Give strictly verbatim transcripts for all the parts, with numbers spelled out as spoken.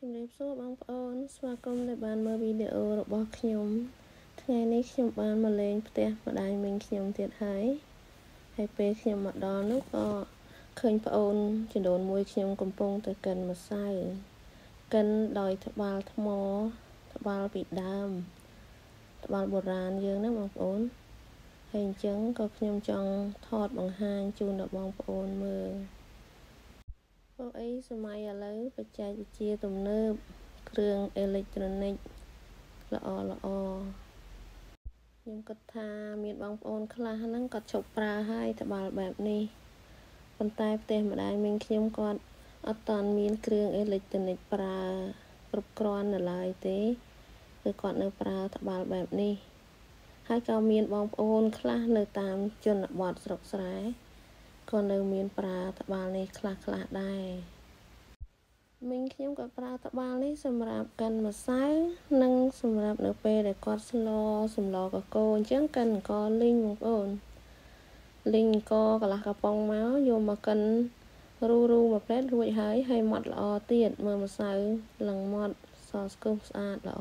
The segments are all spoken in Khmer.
ជំរាបសួរបងប្អូនស្វាគមន៍ដែលបានមើលវីដេអូរបស់ខ្ញុំថ្ងៃនេះខ្ញុំបានមកលេងផ្ទះម្ដាយមីងខ្ញុំទៀតហើយហើយពេលខ្ញុំមកដល់នោះក៏ឃើញប្អូនចំនួនមួយខ្ញុំកំពុងតែកិនម្សៅកិនដោយត្បាល់ថ្មត្បាល់ពីដើមត្បាល់បុរាណយើងណាបងប្អូនហើយអញ្ចឹងក៏ខ្ញុំចង់ថតបង្ហាញជូនដល់បងប្អូនមើលព្រោះអីសម័យឥឡូវបច្ចេកវិទ្យាទំនើបគ្រឿងអេឡិចត្រូនិកល្អល្អខ្ញុំគិតថាមានបងប្អូនខ្លះហ្នឹងគាត់ឈប់ប្រើហើយត្បាល់បែបនេះប៉ុន្តែផ្ទះម្ដាយមីងខ្ញុំគាត់អត់តាន់មានគ្រឿងអេឡិចត្រូនិកប្រើគ្រប់គ្រាន់នៅឡើយទេគឺគាត់នៅប្រើត្បាល់បែបនេះហើយក៏មានបងប្អូនខ្លះនៅតាមជនបទស្រុកស្រែក៏នៅមានប្រើត្បាល់នេះខ្លះខ្លះដែរមីងខ្ញុំក៏ប្រើត្បាល់នេះសម្រាប់កិនម្សៅនិងសម្រាប់នៅពេលដែលគាត់ស្លសម្លកកូរអញ្ចឹងកិនអង្គលីងបងប្អូនលីងអង្គកន្លះកំប៉ុងមកយកមកកិនរូរូមួយផ្លែតរួចហើយហើយម៉ត់ល្អទៀតមើលម្សៅឡើងម៉ត់សស្គមស្អាតល្អ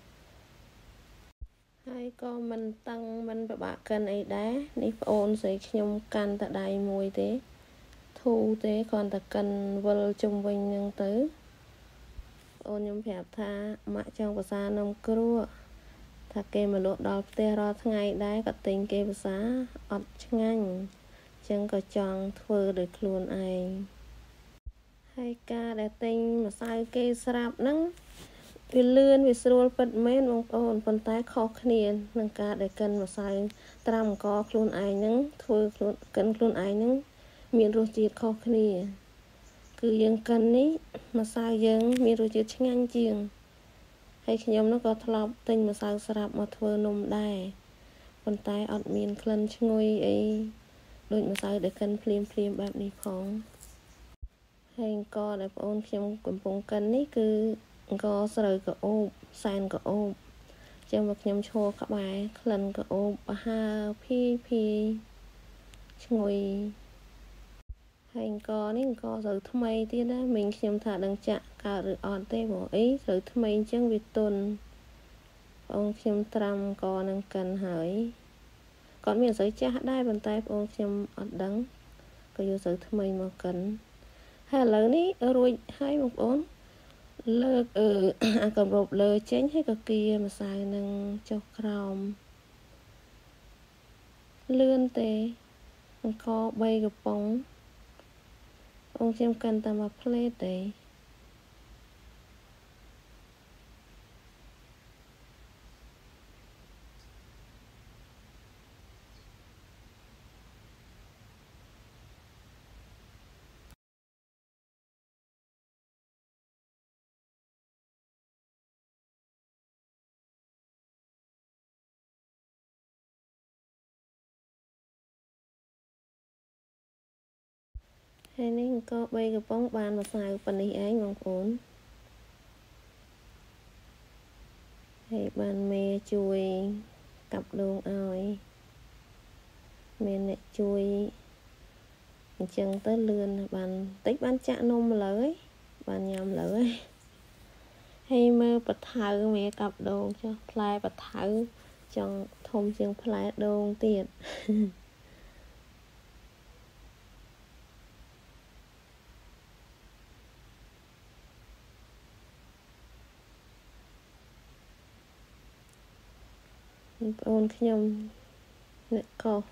ហើយក៏មិនតឹងមិនពិបាកកិនអីដែរនេះប្អូនស្រីខ្ញុំកាន់តែដៃមួយទេធូរទេគ្រាន់តែកិនវិលជុំវិញនឹងទៅអូនខ្ញុំប្រាប់ថាម៉ាក់ចង់ភាសានំគ្រក់ថាគេមកលក់ដល់ផ្ទះរាល់ថ្ងៃដែរក៏ទិញគេភាសាអត់ឆ្ងាញ់អញ្ចឹងក៏ចង់ធ្វើដោយខ្លួនឯងហើយការដែលទិញម្សៅគេស្រាប់ហ្នឹងវាលឿនវាស្រួលពិតមែនបងប្អូនប៉ុន្តែខុសគ្នានឹងការដែលកិនម្សៅត្រាំអង្គខ្លួនឯងហ្នឹងធ្វើខ្លួនកិនខ្លួនឯងហ្នឹងមានរសជាតិខុសគ្នាគឺយើងកិននេះម្សៅយើងមានរសជាតិឆ្ងាញ់ជាងហើយខ្ញុំនោះក៏ធ្លាប់ទិញម្សៅស្រាប់មកធ្វើនំដែរប៉ុន្តែអត់មានក្លិនឈ្ងុយអីដូចម្សៅដែលកិនភ្លាមភ្លាមបែបនេះផងហើយអង្គដែលបងអូនខ្ញុំកំពុងកិននេះគឺអង្គស្រូវក្អូបសែនក្អូបចឹងមកខ្ញុំឈរក្បែរក្លិនក្អូបប្រហើរភីភីឈ្ងុយហើយអង្គនេះអង្គស្រូវថ្មីទៀតណាមីងខ្ញុំថាដឹងចាក់កើតឬអត់ទេព្រោះអីស្រូវថ្មីអញ្ចឹងវាទន់បងខ្ញុំត្រាំអង្គនឹងកិនហើយគាត់មានស្រូវចាស់ដែរប៉ុន្តែបងខ្ញុំអត់ដឹងក៏យកស្រូវថ្មីមកកិនហើយឥឡូវនេះរួចហើយបងប្អូនលើកអឺអាកម្របលើចេញហើយក៏គៀម្សៅនឹងចុះក្រោមលឿនទេអង្គបីកំប៉ុងបងខ្ញុំកិនតែមួយផ្លេតទេហើយនេះអង្គបីកំប៉ុងបានម្សៅប៉ុណ្នេះឯងបងប្អូនហើយបានមេជួយកាប់ដូងឲ្យមានអ្នកជួយអញ្ចឹងទៅលឿនបានតិចបានចាក់នំលើហើយបានញ៉ាំលើហើយហើយមើលបថៅមេកាប់ដូងចុះផ្លែបថៅចង់ធំជាងផ្លែដូងទៀតបងប្អូនខ្ញុំអ្នកកោស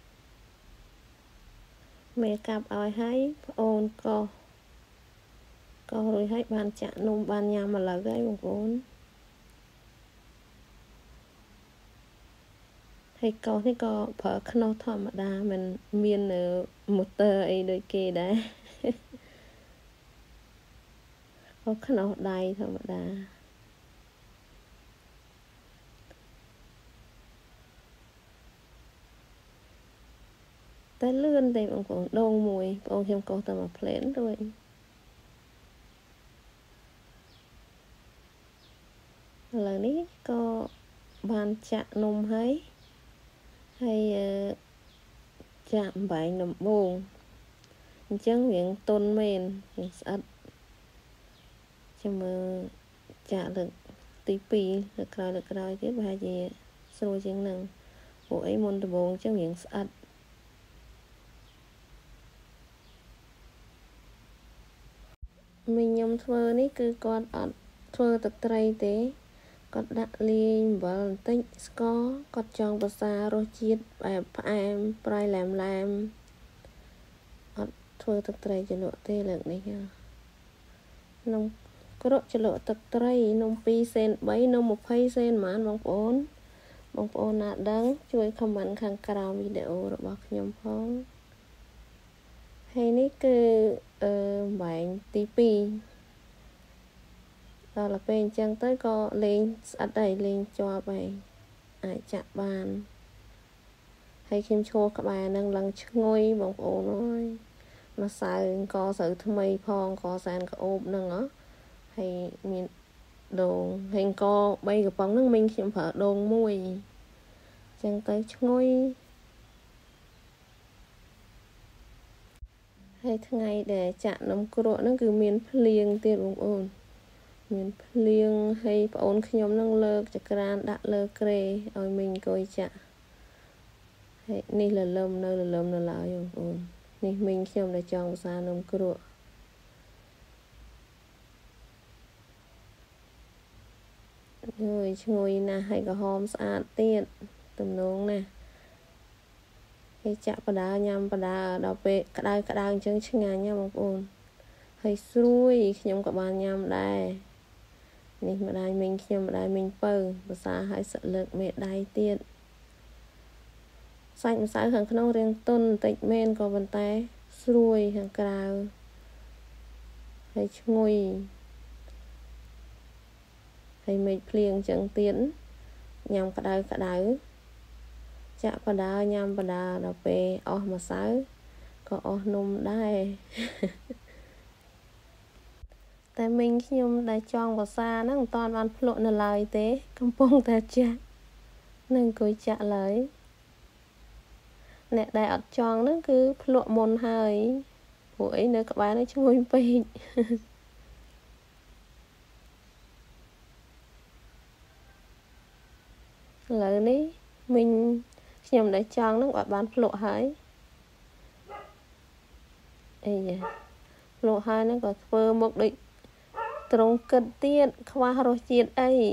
មេកាប់ឲ្យហើយប្អូនកោសកោសរួចហើយបានចាក់នំបានញ៉ាំឥឡូវហើយបងប្អូនហើយកោសនេះក៏ប្រើខ្នោសធម្មតាមិនមានម៉ូទ័រអីដូចគេដែរក៏ខ្នោសដៃធម្មតាតែលឿនទេបងប្អូនដូងមួយបងខ្ញុំកោសតែមួយផ្លែតរួចឥឡូវនេះក៏បានចាក់នំហើយហើយចាក់អំបែងដំបូងអញ្ចឹងរៀងទន់មែនរៀងស្អិតចាំមើលចាក់លើកទីពីរលើកក្រោយលើកក្រោយទៀតប្រហែលជាស្រួលជាងនឹងព្រោះអីមុនដំបូងអញ្ចឹងរៀងស្អិតមីងខ្ញុំធ្វើនេះគឺគាត់អត់ធ្វើទឹកត្រីទេគាត់ដាក់លាយអំបិលបន្តិចស្ករគាត់ចង់ប្រសារសជាតិបែបផ្អែមប្រៃឡែមឡែមអត់ធ្វើទឹកត្រីជ្រលក់ទេលើកនេះនំក្រកជ្រលក់ទឹកត្រីនំពីរសេនបីនំ20សេនហ្មងបងប្អូនបងប្អូនណាដឹងជួយខមមិនខាងក្រោមវីដេអូរបស់ខ្ញុំផងហើយនេះគឺអឺបែងទីពីរដល់ពេលអញ្ចឹងទៅក៏លេងស្អិតហើយលេងជាប់ហើយអាចចាក់បានហើយខ្ញុំឈរក្បែរនឹងឡើងឈ្ងុយបងប្អូនអើយម្សៅក៏ស្រូវថ្មីផងក៏សែនក្អូបនឹងហ៎ហើយមានដូងហើយក៏បីកំប៉ុងហ្នឹងមីងខ្ញុំប្រើដូងមួយអញ្ចឹងទៅឈ្ងុយហើយថ្ងៃដែលចាក់នំគ្រក់ហ្នឹងគឺមានភ្លៀងទៀតបងប្អូនមានភ្លៀងហើយប្អូនខ្ញុំនឹងលើកចក្រានដាក់លើក្រេឲ្យមីងអង្គុយចាក់ហើយនេះលលឹមនៅលលឹមនៅឡើយបងប្អូននេះមីងខ្ញុំដែលចង់ភាសានំគ្រក់អើយឈ្ងុយណាស់ហើយក៏ហមស្អាតទៀតទំនងណាស់ហើយចាក់បដាញ៉ាំបដាដល់ពេលក្តៅក្តៅអញ្ចឹងឆ្ងាញ់ណាបងប្អូនហើយស្រួយខ្ញុំក៏បានញ៉ាំដែរនេះម្ដាយមីងខ្ញុំម្ដាយមីងពៅភាសាឲ្យសឹកលើកមេដៃទៀតសាច់ម្សៅខាងក្នុងរាងទន់បន្តិចមែនក៏ប៉ុន្តែស្រួយខាងក្រៅហើយឈ្ងុយហើយមេឃភ្លៀងអញ្ចឹងទៀតញ៉ាំក្តៅក្តៅចាក់បដាញ៉ាំបដាដល់ពេលអស់ម្សៅក៏អស់នំដែរតែមីងខ្ញុំដែលចង់ភាសាហ្នឹងមិនតាន់បានភ្លក់នៅឡើយទេកំពុងតែចាក់នឹងអង្គុយចាក់ឡើយអ្នកដែលអត់ចង់ហ្នឹងគឺភ្លក់មុនហើយព្រោះអីនៅក្បែរនេះឈ្ងុយពេកឥឡូវនេះមីងខ្ញុំដែលចង់ហ្នឹងអត់បានភ្លក់ហើយអីយ៉ាភ្លក់ហើយហ្នឹងក៏ធ្វើមកដូចត្រង់គិតទៀតខ្វះរសជាតិអី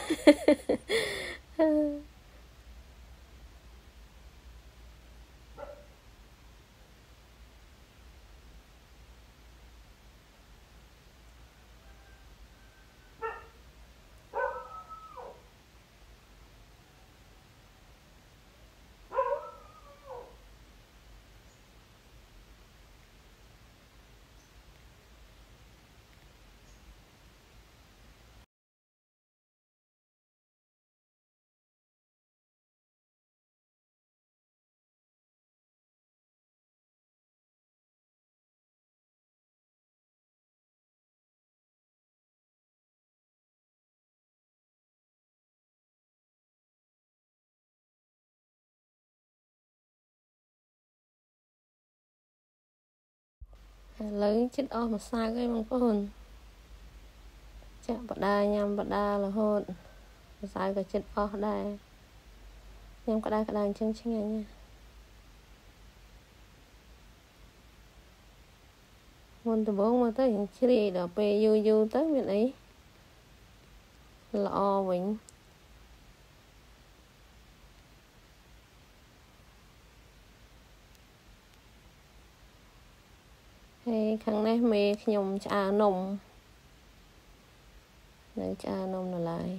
ឥឡូវចិត្តអស់ម្សៅហើយបងប្អូនចាក់បដាញ៉ាំបដារហូតម្សៅក៏ចិត្តអស់ដែរញ៉ាំក្តៅក្តៅអញ្ចឹងឆ្ងាញ់ណាស់មុនដំបូងមកទៅយើងជ្រាយដល់ពេលយូរយូរទៅមានអីល្អវិញហើយខាងនេះមេខ្ញុំឆ្អើនំនៅឆ្អើនំនៅឡើយ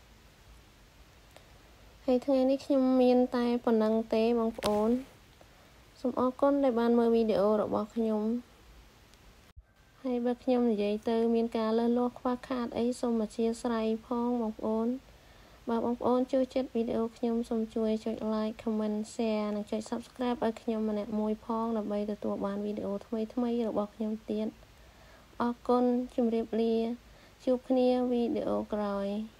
ហើយថ្ងៃនេះខ្ញុំមានតែប៉ុណ្ណឹងទេបងប្អូនសូមអរគុណដែលបានមើលវីដេអូរបស់ខ្ញុំហើយបើខ្ញុំនិយាយទៅមានការលើសលួសខ្វះខាតអីសូមអធិស្ឋានផងបងប្អូនបើបងប្អូនចូលចិត្តវីដេអូខ្ញុំសូមជួយចុច like comment share និងចុច subscribe ឲ្យខ្ញុំម្នាក់មួយផងដើម្បីទទួលបានវីដេអូថ្មីៗរបស់ខ្ញុំទៀតអរគុណជម្រាបលាជួបគ្នាវីដេអូក្រោយ